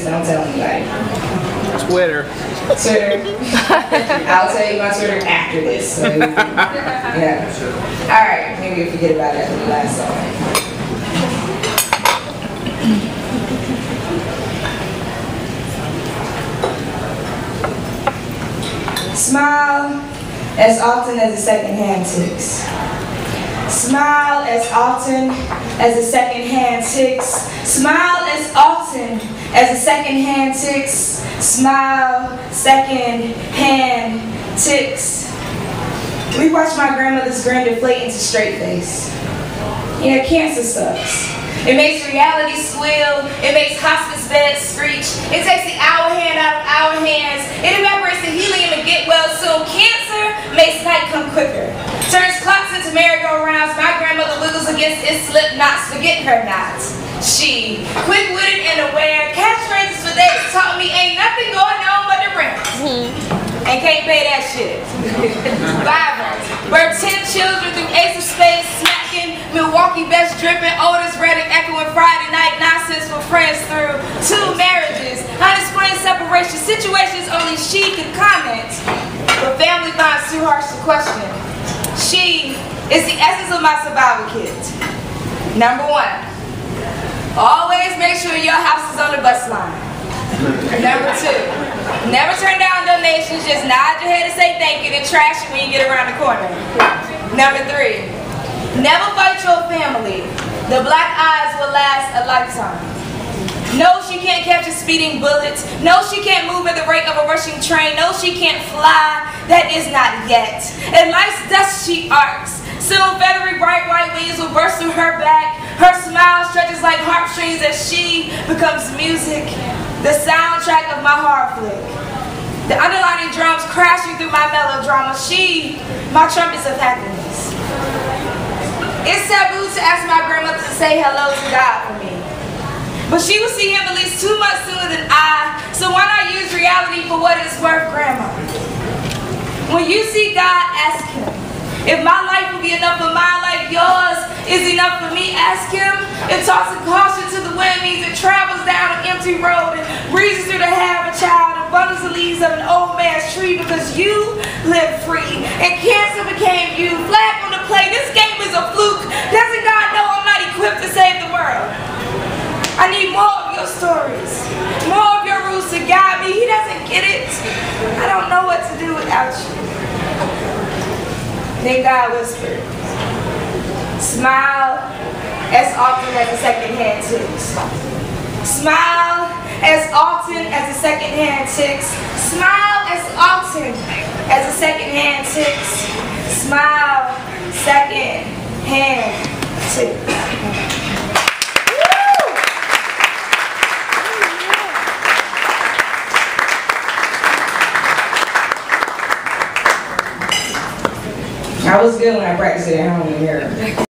just don't tell anybody. Twitter. Twitter. I'll tell you my Twitter after this. So yeah. Alright, maybe you'll forget about it after the last song. Smile as often as the second hand ticks. Smile as often as the second hand ticks. Smile as often as the second hand ticks. Smile, second hand ticks. We watched my grandmother's grin deflate into straight face. You know, cancer sucks. It makes reality squeal. It makes hospice beds screech. It takes the hour hand out of our hands. It evaporates the helium and get well soon. Cancer makes night come quicker. Turns clocks into merry-go-rounds. My grandmother wiggles against its slip knots. Forget her knots. She, quick-witted and aware, catchphrases for days taught me ain't nothing going on but the rent. And can't pay that shit. Vibrant. Birthed 10 children through Ace of Spades, smacking, Milwaukee best dripping, Otis Redding echoing Friday night nonsense for friends through 2 marriages, unexplained separation, situations only she could comment, but family bonds too harsh to question. She is the essence of my survival kit. Number 1. Always make sure your house is on the bus line. Number 2, never turn down donations, just nod your head and say thank you, then trash it when you get around the corner. Number 3, never fight your family. The black eyes will last a lifetime. No, she can't catch a speeding bullet. No, she can't move at the rate of a rushing train. No, she can't fly. That is not yet. In life's dust she arcs. Soon feathery bright white wings will burst through her back. Her smile stretches like heartstrings as she becomes music. The soundtrack of my heart flick. The underlining drums crashing through my melodrama. She, my trumpets of happiness. It's taboo to ask my grandmother to say hello to God for me. But she will see him at least 2 months sooner than I, so why not use reality for what it's worth, Grandma? When you see God, ask him. If my life will be enough for my life, yours is enough for me, ask him. If tossing caution to the wind means it travels down an empty road and breezes through to have a child and bundles the leaves of an old man's tree because you live free and cancer became you. Flag on the play, this game is a fluke. Doesn't God know I'm not equipped to save the world? I need more of your stories, more of your rules to guide me. He doesn't get it. I don't know what to do without you. Then God whispered, smile as often as the second hand ticks. Smile as often as the second hand ticks. Smile as often as the second hand ticks. Smile, second hand ticks. I was good when I practiced it at home in the mirror.